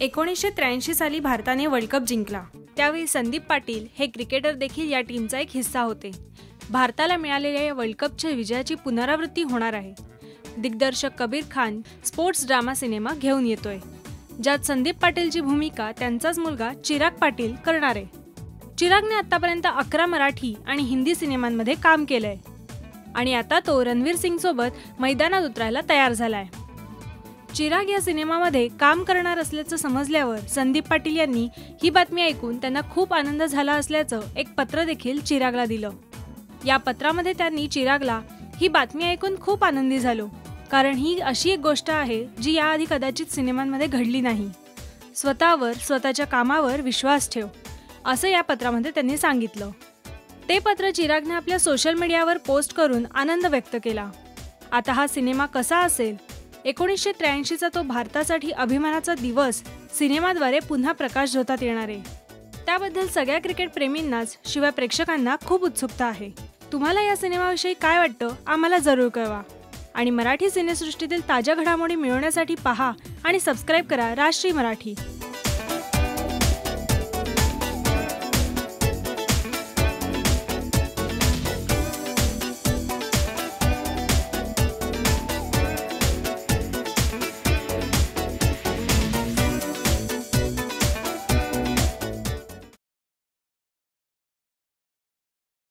1983 साली भारताने world cup जिंकला। त्यावेळी संदीप पाटील हे क्रिकेटर देखील या टीमचा एक हिस्सा होते। भारताला मिळालेल्या या वर्ल्ड कपच्या विजयाची पुनरावृत्ती होणार आहे। दिग्दर्शक Kabir Khan sports drama cinema घेऊन येतोय, ज्यात संदीप पाटीलची भूमिका त्यांचाच मुलगा चिराग पाटील करणार आहे। चिरागने आतापर्यंत 11 मराठी आणि हिंदी सिनेमांमध्ये काम केलंय आणि आता तो रणवीर सिंग सोबत मैदानात उतरायला तयार झालाय। चिराग या सिनेमामध्ये काम करणार असल्याचं समजल्यावर संदीप पाटील यांनी ही बातमी ऐकून त्यांना खूप आनंद झाला असल्याचं एक पत्र देखील चिरागला दिलं। या पत्रामध्ये त्यांनी चिरागला ही बातमी ऐकून खूप आनंदी झालो, कारण ही अशी एक गोष्ट आहे जी याआधी कदाचित सिनेमांमध्ये घडली नाही। स्वतःवर, स्वतःच्या कामावर विश्वास ठेव, असं या पत्रामध्ये त्यांनी सांगितलं। ते पत्र चिरागने आपल्या सोशल मीडियावर पोस्ट करून आनंद व्यक्त केला। आता हा सिनेमा कसा असेल? 1983चा तो भारतासाठी अभिमानाचा दिवस सिनेमाद्वारे पुन्हा प्रकाशझोतात येणार आहे। त्याबद्दल सगळ्या क्रिकेट प्रेमींनाच शिवाय प्रेक्षकांना खूप उत्सुकता आहे। तुम्हाला या सिनेमाविषयी काय वाटतं आम्हाला जरूर कळवा आणि मराठी सिनेसृष्टीतील ताज्या घडामोडी मिळवण्यासाठी पहा आणि सबस्क्राईब करा राष्ट्रीय मराठी।